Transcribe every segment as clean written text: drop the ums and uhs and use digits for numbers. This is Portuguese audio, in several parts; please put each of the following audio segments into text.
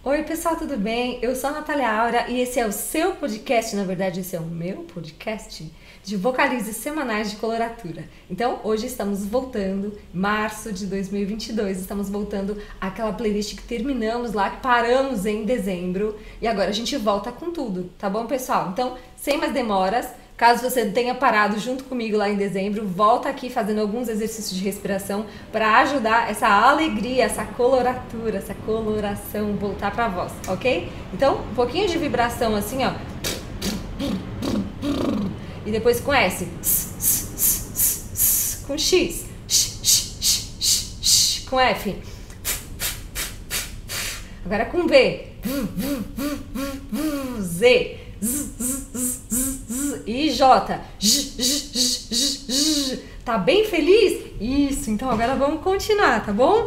Oi pessoal, tudo bem? Eu sou a Natália Aura e esse é o seu podcast, na verdade esse é o meu podcast de vocalizes semanais de coloratura. Então hoje estamos voltando, março de 2022, estamos voltando àquela playlist que terminamos lá, que paramos em dezembro e agora a gente volta com tudo, tá bom pessoal? Então, sem mais demoras, caso você tenha parado junto comigo lá em dezembro, volta aqui fazendo alguns exercícios de respiração para ajudar essa alegria, essa coloratura, essa coloração voltar para a voz, ok? Então, um pouquinho de vibração assim, ó. E depois com S. Com X. Com F. Agora com V. Z. E J. Tá bem feliz? Isso, então agora vamos continuar, tá bom?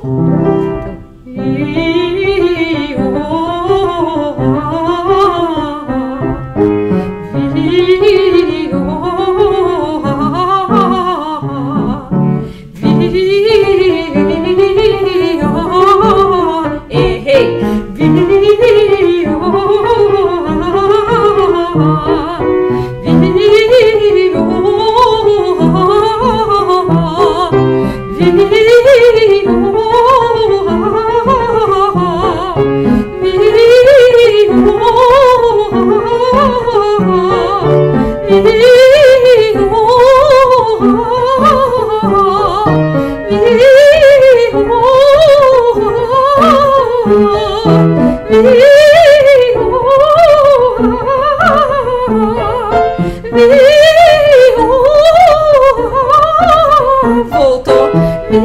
Voltou.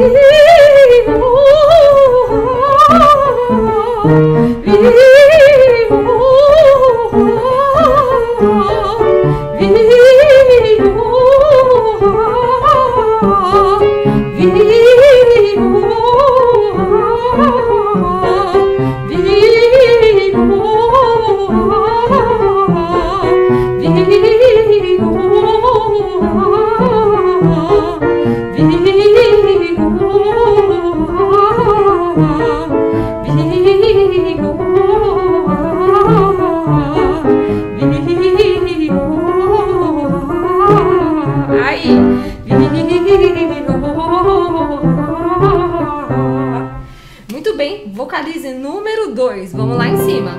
Muito bem, vocalize número 2. Vamos lá em cima.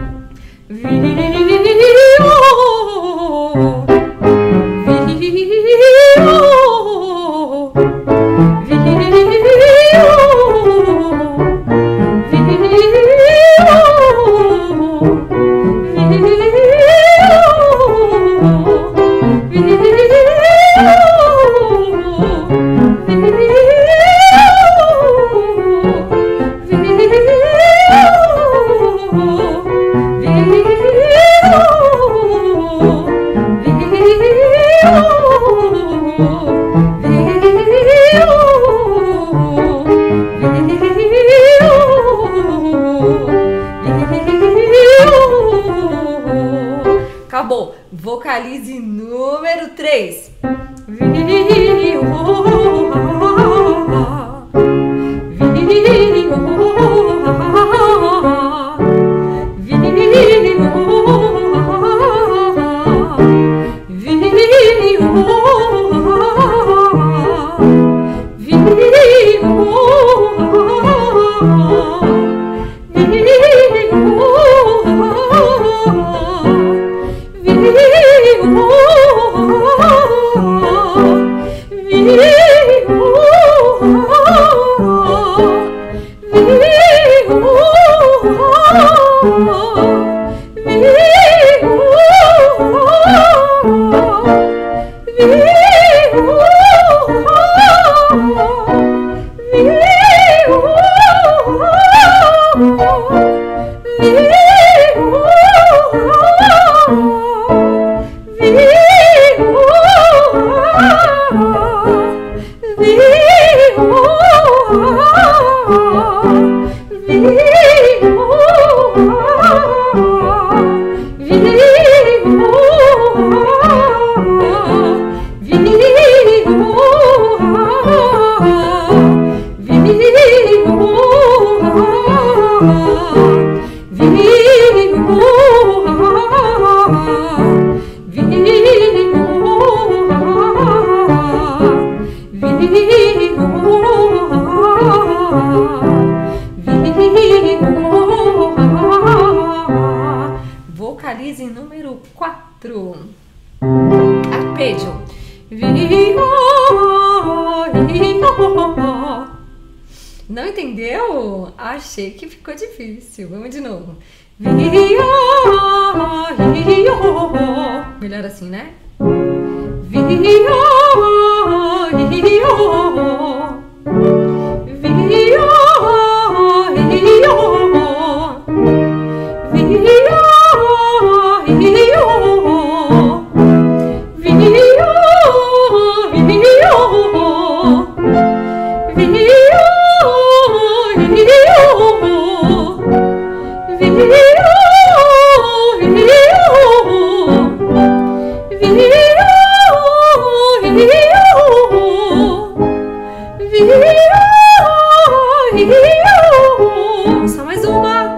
Acabou. Vocalize número 3. Vocalize número 4. Arpeggio. Não entendeu? Achei que ficou difícil. Vamos de novo. Melhor assim, né? Só mais uma.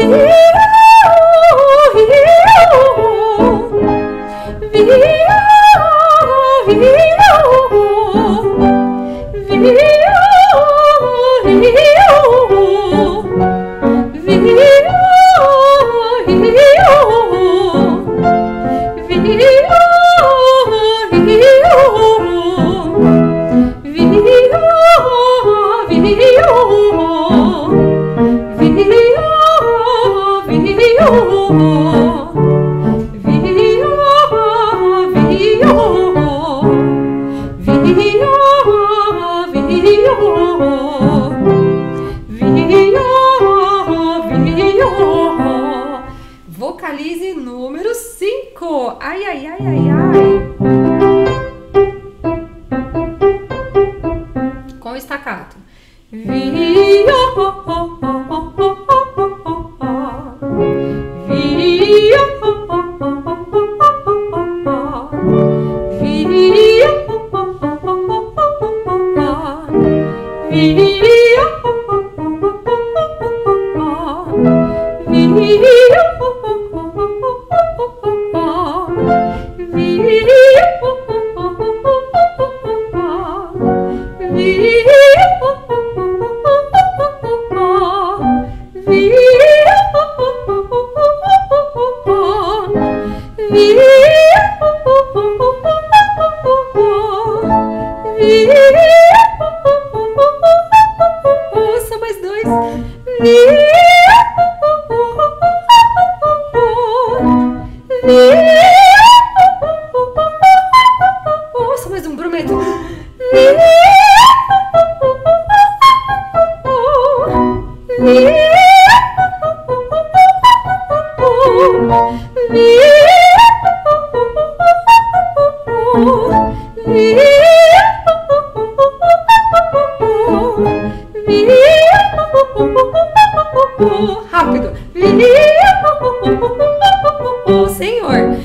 Vocalize número 5. Ai, ai, ai, ai, ai. Com estacato. Só mais dois. Só mais um brometo. Rápido. Senhor.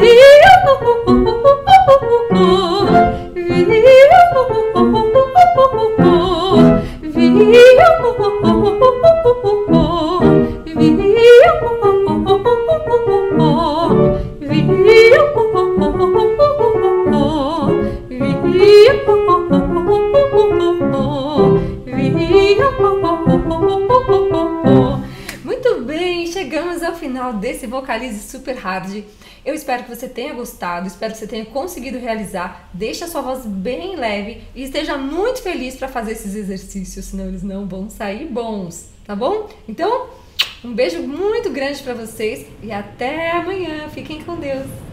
Muito bem, chegamos ao final desse Vocalize Super Hard. Eu espero que você tenha gostado, espero que você tenha conseguido realizar. Deixe a sua voz bem leve e esteja muito feliz para fazer esses exercícios, senão eles não vão sair bons, tá bom? Então, um beijo muito grande para vocês e até amanhã. Fiquem com Deus!